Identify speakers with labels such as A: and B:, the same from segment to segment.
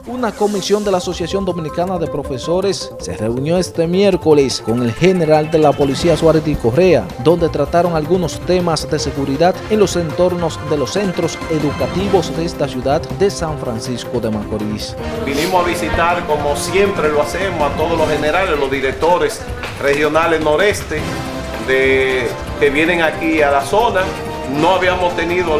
A: Una comisión de la Asociación Dominicana de Profesores se reunió este miércoles con el general de la Policía Suárez Correa, donde trataron algunos temas de seguridad en los entornos de los centros educativos de esta ciudad de San Francisco de Macorís.
B: Vinimos a visitar, como siempre lo hacemos, a todos los generales, los directores regionales noreste que vienen aquí a la zona. No habíamos tenido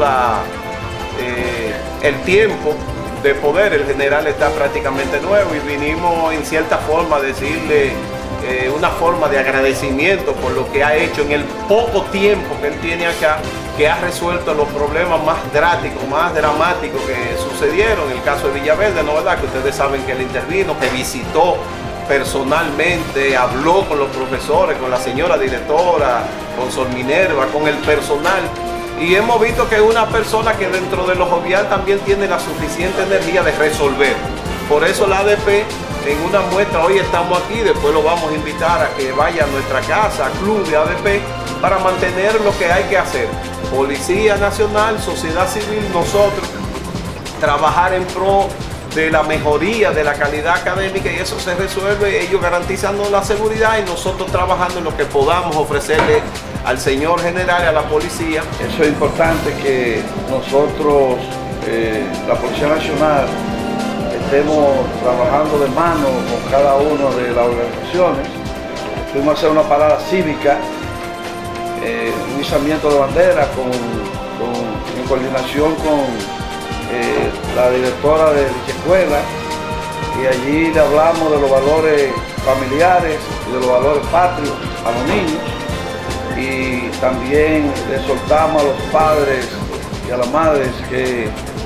B: el tiempo de poder, el general está prácticamente nuevo y vinimos en cierta forma a decirle una forma de agradecimiento por lo que ha hecho en el poco tiempo que él tiene acá, que ha resuelto los problemas más drásticos, más dramáticos que sucedieron. En el caso de Villaverde, ¿no verdad? Que ustedes saben que él intervino, que visitó personalmente, habló con los profesores, con la señora directora, con Sol Minerva, con el personal. Y hemos visto que es una persona que dentro de lo jovial también tiene la suficiente energía de resolver. Por eso la ADP, en una muestra, hoy estamos aquí, después lo vamos a invitar a que vaya a nuestra casa, club de ADP, para mantener lo que hay que hacer. Policía Nacional, sociedad civil, nosotros, trabajar en pro de la mejoría de la calidad académica, y eso se resuelve ellos garantizando la seguridad y nosotros trabajando en lo que podamos ofrecerle al señor general y a la policía.
C: Eso es importante que nosotros, la Policía Nacional, estemos trabajando de mano con cada una de las organizaciones. Fuimos a hacer una parada cívica, un izamiento de bandera en coordinación con la directora de dicha escuela, y allí le hablamos de los valores familiares y de los valores patrios a los niños, y también le soltamos a los padres y a las madres que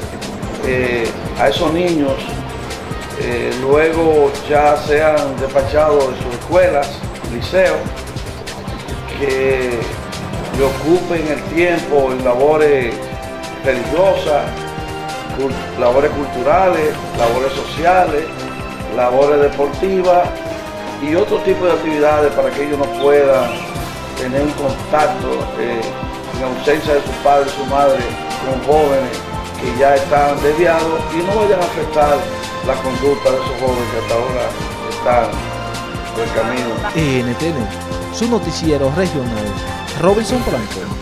C: a esos niños luego ya sean despachados de sus escuelas, liceos, que le ocupen el tiempo en labores religiosas, labores culturales, labores sociales, labores deportivas y otro tipo de actividades para que ellos no puedan tener un contacto en ausencia de sus padres y su madre con jóvenes que ya están desviados y no vayan a afectar la conducta de esos jóvenes que hasta ahora están por el camino.
A: NTN, su noticiero regional, Robinson Blanco.